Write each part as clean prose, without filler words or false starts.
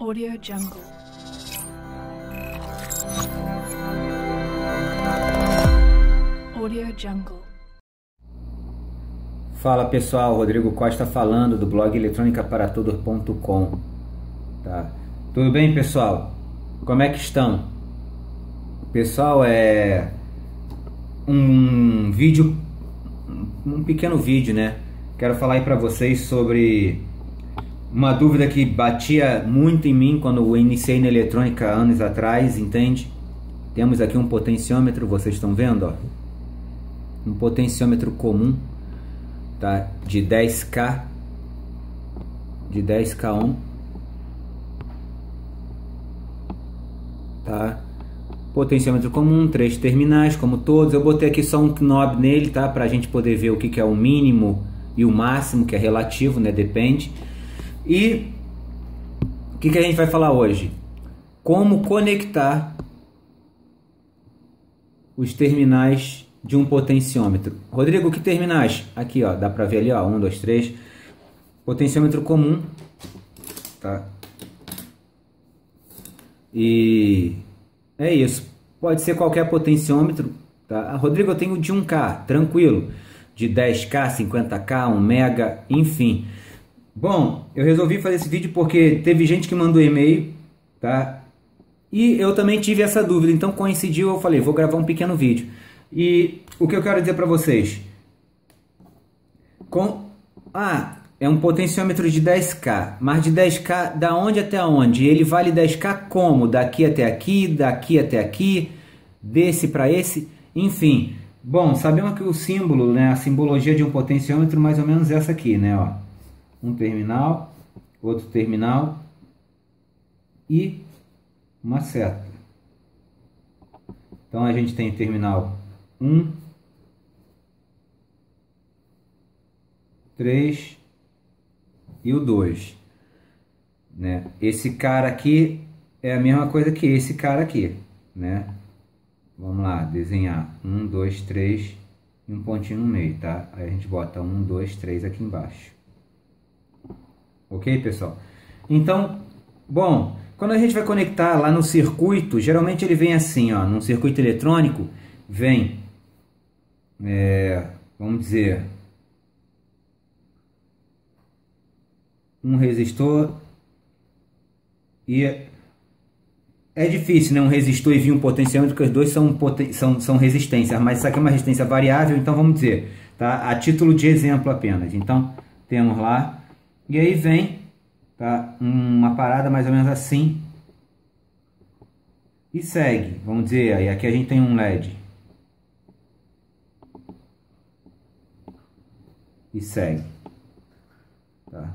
Audio Jungle. Audio Jungle. Fala pessoal, Rodrigo Costa falando do blog eletronicaparatodos.com. Tá? Tudo bem pessoal? Como é que estão? Pessoal, um pequeno vídeo, né? Quero falar aí pra vocês sobre uma dúvida que batia muito em mim quando eu iniciei na eletrônica anos atrás, entende? Temos aqui um potenciômetro, vocês estão vendo, ó? Um potenciômetro comum, tá? De 10K ohm, tá? Potenciômetro comum, 3 terminais, como todos. Eu botei aqui só um knob nele, tá? Pra gente poder ver o que é o mínimo e o máximo, que é relativo, né? Depende. E o que a gente vai falar hoje? Como conectar os terminais de um potenciômetro. Rodrigo, que terminais? Aqui, ó, dá pra ver ali, ó, 1, 2, 3. Potenciômetro comum, tá? E é isso. Pode ser qualquer potenciômetro, tá? Rodrigo, eu tenho de 1K, tranquilo. De 10K, 50K, 1 mega, enfim. Bom, eu resolvi fazer esse vídeo porque teve gente que mandou e-mail, tá? E eu também tive essa dúvida, então coincidiu, eu falei, vou gravar um pequeno vídeo. E o que eu quero dizer para vocês? É um potenciômetro de 10K, mas de 10K da onde até onde? Ele vale 10K como? Daqui até aqui, desse para esse, enfim. Bom, sabemos que o símbolo, né, a simbologia de um potenciômetro mais ou menos essa aqui, né, ó. Um terminal, outro terminal e uma seta. Então a gente tem terminal 1, 3 e o 2, né? Esse cara aqui é a mesma coisa que esse cara aqui, né? Vamos lá, desenhar 1, 2, 3 e um pontinho no meio, tá? Aí a gente bota 1, 2, 3 aqui embaixo. Ok, pessoal? Então, bom, quando a gente vai conectar lá no circuito, geralmente ele vem assim, ó, num circuito eletrônico, vem, vamos dizer, um resistor e é difícil, né, um resistor e vir um potenciômetro, porque os dois são resistências, mas isso aqui é uma resistência variável, então vamos dizer, tá? A título de exemplo apenas. Então, temos lá, e aí vem, tá, uma parada mais ou menos assim, e segue, vamos dizer, aí aqui a gente tem um LED, e segue, tá?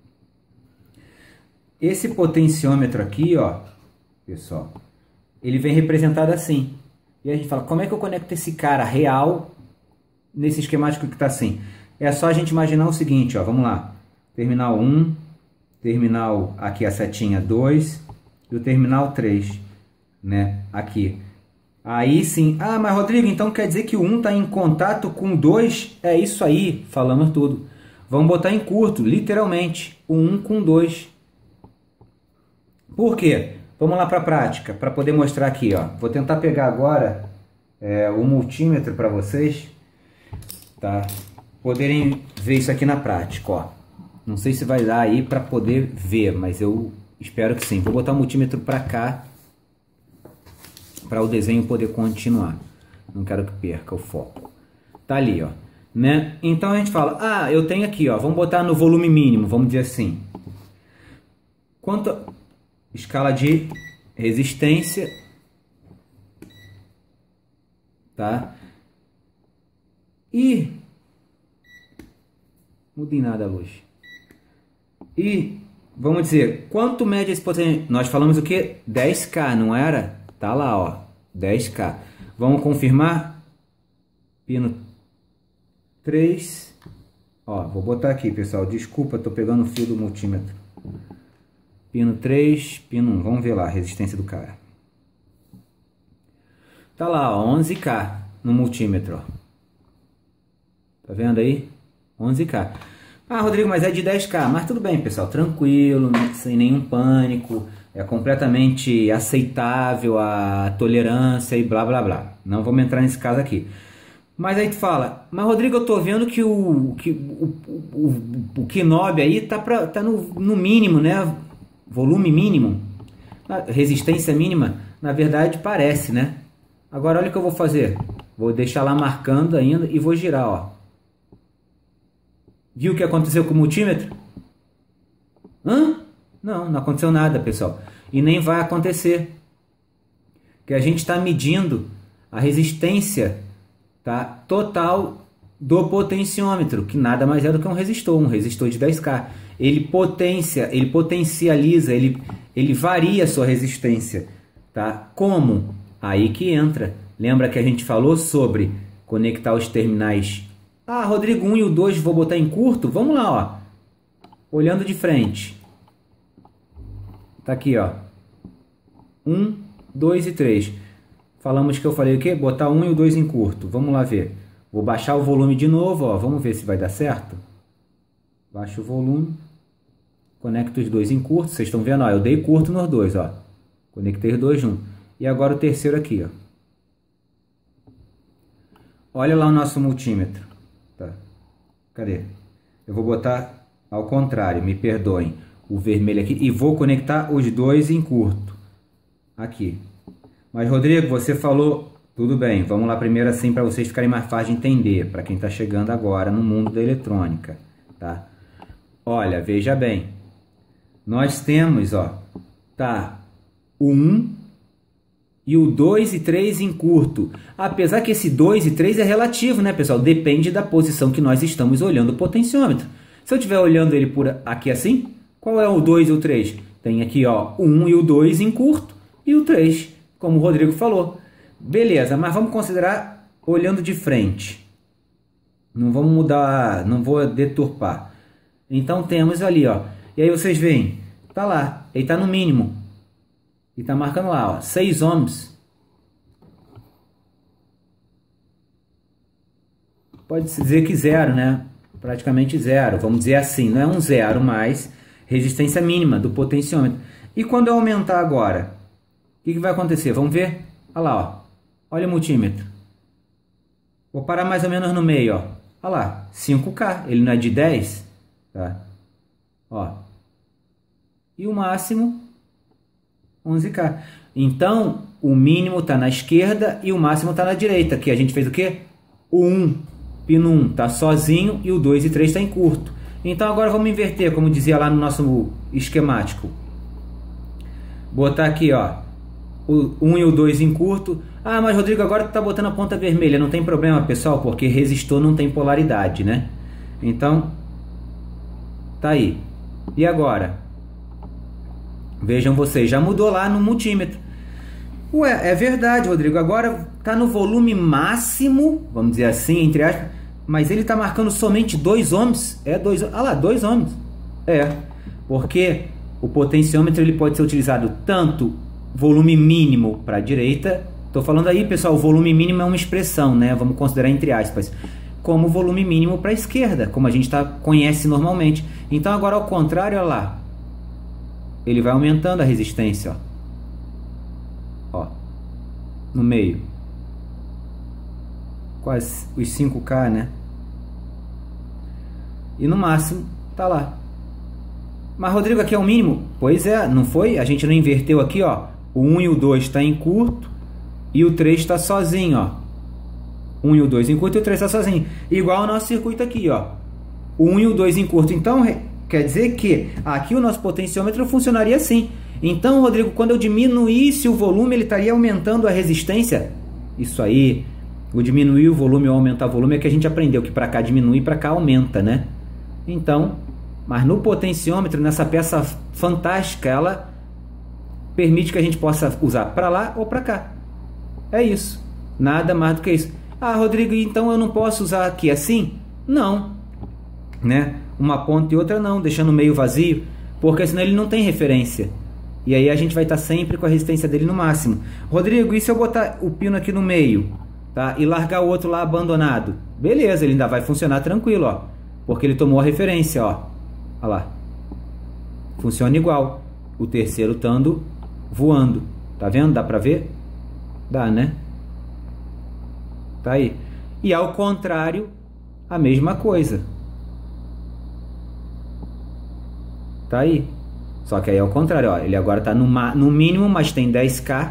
Esse potenciômetro aqui, ó, pessoal, ele vem representado assim. E a gente fala, como é que eu conecto esse cara real nesse esquemático que está assim? É só a gente imaginar o seguinte, ó, vamos lá. Terminal 1, terminal aqui a setinha 2 e o terminal 3, né, aqui. Aí sim, mas Rodrigo, então quer dizer que o 1 está em contato com o 2? É isso aí, falamos tudo. Vamos botar em curto, literalmente, o 1 com o 2. Por quê? Vamos lá para a prática, para poder mostrar aqui, ó. Vou tentar pegar agora o multímetro para vocês, tá? Poderem ver isso aqui na prática, ó. Não sei se vai dar aí para poder ver, mas eu espero que sim. Vou botar o multímetro para cá, para o desenho poder continuar. Não quero que perca o foco. Tá ali, ó, né? Então a gente fala, eu tenho aqui, ó. Vamos botar no volume mínimo, vamos dizer assim. Escala de resistência, tá? E mudei nada a luz. E vamos dizer, quanto mede esse potencial? Nós falamos o que? 10K, não era? Tá lá, ó, 10K. Vamos confirmar? Pino 3. Ó, vou botar aqui, pessoal. Desculpa, tô pegando o fio do multímetro. Pino 3, pino 1. Vamos ver lá a resistência do cara. Tá lá, ó, 11K no multímetro. Ó. Tá vendo aí? 11K. Ah, Rodrigo, mas é de 10K. Mas tudo bem, pessoal, tranquilo, sem nenhum pânico. É completamente aceitável a tolerância e blá blá blá. Não vamos entrar nesse caso aqui. Mas aí tu fala, mas Rodrigo, eu tô vendo que o Knob aí tá no mínimo, né? Volume mínimo, resistência mínima. Na verdade parece, né? Agora olha o que eu vou fazer. Vou deixar lá marcando ainda e vou girar, ó. Viu o que aconteceu com o multímetro? Não aconteceu nada, pessoal. E nem vai acontecer. Que a gente está medindo a resistência, tá, total do potenciômetro, que nada mais é do que um resistor de 10K. Ele potencializa, ele varia a sua resistência, tá? Como? Aí que entra. Lembra que a gente falou sobre conectar os terminais? Ah, Rodrigo, 1 e o 2 vou botar em curto? Vamos lá, ó. Olhando de frente. Tá aqui, ó. 1, 2 e 3. Falamos que eu falei o quê? Botar 1 e o 2 em curto. Vamos lá ver. Vou baixar o volume de novo, ó. Vamos ver se vai dar certo. Baixo o volume. Conecto os dois em curto. Vocês estão vendo, ó. Eu dei curto nos dois, ó. Conectei os dois juntos. E agora o terceiro aqui, ó. Olha lá o nosso multímetro. Tá. Cadê? Eu vou botar ao contrário, me perdoem. O vermelho aqui. E vou conectar os dois em curto. Aqui. Mas, Rodrigo, você falou... Tudo bem, vamos lá primeiro assim para vocês ficarem mais fácil de entender. Para quem está chegando agora no mundo da eletrônica. Tá? Olha, veja bem. Nós temos, ó... Tá, o 1... E o 2 e 3 em curto. Apesar que esse 2 e 3 é relativo, né, pessoal? Depende da posição que nós estamos olhando o potenciômetro. Se eu estiver olhando ele por aqui assim, qual é o 2 e o 3? Tem aqui, ó, o 1 e o 2 em curto e o 3, como o Rodrigo falou. Beleza, mas vamos considerar olhando de frente. Não vamos mudar, não vou deturpar. Então temos ali, ó. E aí vocês veem, tá lá, ele tá no mínimo. E está marcando lá, ó, 6 ohms. Pode-se dizer que zero, né? Praticamente zero. Vamos dizer assim, não é um zero, mas resistência mínima do potenciômetro. E quando eu aumentar agora, o que vai acontecer? Vamos ver? Olha lá, ó. Olha o multímetro. Vou parar mais ou menos no meio, ó. Olha lá, 5K. Ele não é de 10, tá? Ó. E o máximo... 11K. Então, o mínimo está na esquerda e o máximo está na direita. Que a gente fez o quê? O 1, pino 1 está sozinho e o 2 e 3 está em curto. Então, agora vamos inverter, como dizia lá no nosso esquemático. Botar aqui, ó, o 1 e o 2 em curto. Ah, mas Rodrigo, agora tu está botando a ponta vermelha. Não tem problema, pessoal, porque resistor não tem polaridade, né? Então, tá aí. E agora? Vejam vocês, já mudou lá no multímetro. Ué, é verdade, Rodrigo. Agora está no volume máximo, vamos dizer assim, entre aspas, mas ele está marcando somente 2 ohms. É 2 ohms. Ah lá, 2 ohms. É, porque o potenciômetro ele pode ser utilizado tanto volume mínimo para a direita. Estou falando aí, pessoal, o volume mínimo é uma expressão, né? Vamos considerar entre aspas. Como volume mínimo para a esquerda, como a gente conhece normalmente. Então agora ao contrário, olha lá. Ele vai aumentando a resistência, ó. Ó, no meio. Quase os 5K, né? E no máximo, tá lá. Mas, Rodrigo, aqui é o mínimo? Pois é, não foi? A gente não inverteu aqui, ó. O 1 e o 2 está em curto e o 3 está sozinho, ó. 1 e o 2 em curto e o 3 está sozinho. Igual ao nosso circuito aqui, ó. O 1 e o 2 em curto. Então... quer dizer que aqui o nosso potenciômetro funcionaria assim. Então, Rodrigo, quando eu diminuísse o volume, ele estaria aumentando a resistência? Isso aí, o diminuir o volume ou aumentar o volume é que a gente aprendeu que para cá diminui, para cá aumenta, né? Então, mas no potenciômetro, nessa peça fantástica, ela permite que a gente possa usar para lá ou para cá. É isso. Nada mais do que isso. Ah, Rodrigo, então eu não posso usar aqui assim? Não. Né? Uma ponta e outra não, deixando meio vazio, porque senão ele não tem referência. E aí a gente vai estar sempre com a resistência dele no máximo. Rodrigo, e se eu botar o pino aqui no meio, tá? E largar o outro lá abandonado? Beleza, ele ainda vai funcionar tranquilo, ó. Porque ele tomou a referência, ó. Olha lá. Funciona igual. O terceiro estando voando. Tá vendo? Dá pra ver? Dá, né? Tá aí. E ao contrário, a mesma coisa. Tá aí. Só que aí é o contrário, ó. Ele agora tá no mínimo, mas tem 10K.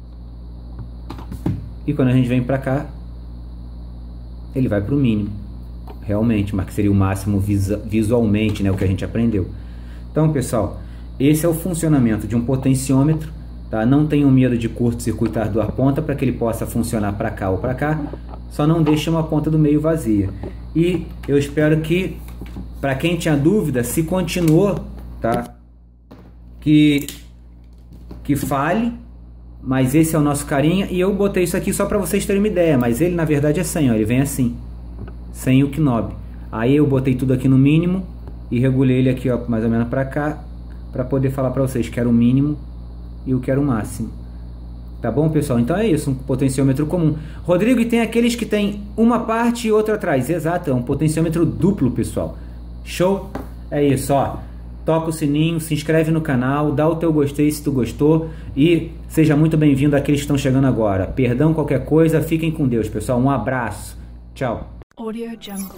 E quando a gente vem pra cá, ele vai pro mínimo. Realmente, mas que seria o máximo visualmente, né? O que a gente aprendeu. Então, pessoal, esse é o funcionamento de um potenciômetro. Tá? Não tenham medo de curto-circuitar duas pontas para que ele possa funcionar para cá ou para cá. Só não deixe uma ponta do meio vazia. E eu espero que, para quem tinha dúvida, se continuou, tá? Que fale. Mas esse é o nosso carinha. E eu botei isso aqui só para vocês terem uma ideia. Mas ele na verdade é sem, ó. Ele vem assim, sem o knob. Aí eu botei tudo aqui no mínimo e regulei ele aqui, ó, mais ou menos para cá, para poder falar para vocês que era o mínimo e o que era o máximo. Tá bom, pessoal? Então é isso, um potenciômetro comum. Rodrigo, e tem aqueles que tem uma parte e outra atrás. Exato, é um potenciômetro duplo, pessoal. Show? É isso, ó. Toca o sininho, se inscreve no canal, dá o teu gostei se tu gostou e seja muito bem-vindo àqueles que estão chegando agora. Perdão qualquer coisa, fiquem com Deus, pessoal. Um abraço. Tchau. Audio Jungle.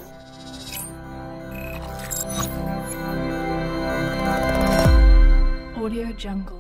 Audio Jungle.